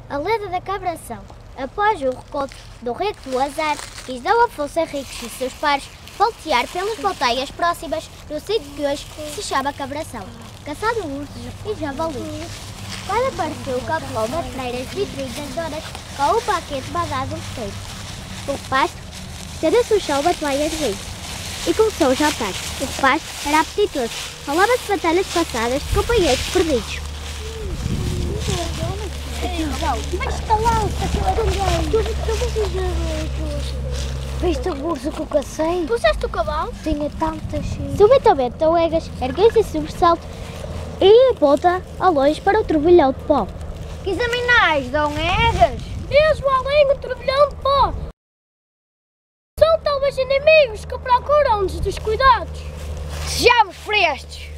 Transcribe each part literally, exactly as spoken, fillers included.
A lenda da cabração. Após o recolto do rico do azar, quis Dom Afonso Henriques e seus pares voltear pelas montanhas próximas no sítio que hoje se chama Cabração, caçando ursos e javalis. Quando apareceu o capelão das freiras vitrinas donas com um paquete mandado um peito. O pasto estendeu-se o chão da toalha de rio e começou o jantar. O repasto era apetitoso. Falava de batalhas passadas de companheiros perdidos. Mas está lá, viste a urso que eu cacei? Puseste o cavalo? Tinha tantas. Subitamente o Egas ergueu-se em sobressalto e aponta ao longe para o turbilhão de pó. Que examinais, Dom Egas? Mesmo além do turbilhão de pó. São talvez inimigos que procuram-nos descuidados. Sejamos prestes.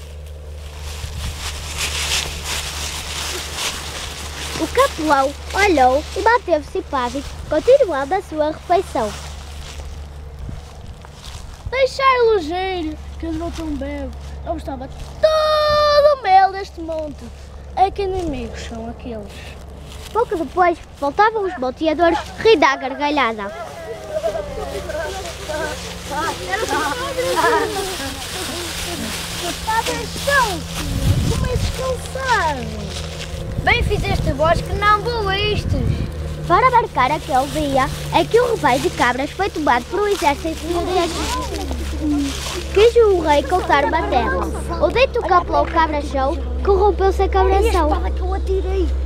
O capelão olhou e manteve-se impávido, continuando a sua refeição. Deixai-los ir, que eles voltam bem. Eu estava todo o mel deste monte. É que inimigos são aqueles. Pouco depois, voltavam os monteadores, rindo à gargalhada. Como é descansar? Bem fizeste vós que não boístes. Para marcar aquele dia em que o rebanho de cabras foi tomado por um exército de quis o rei contar uma terra. O dito capelão cabra-show corrompeu-se a cabração. A espada que eu atirei.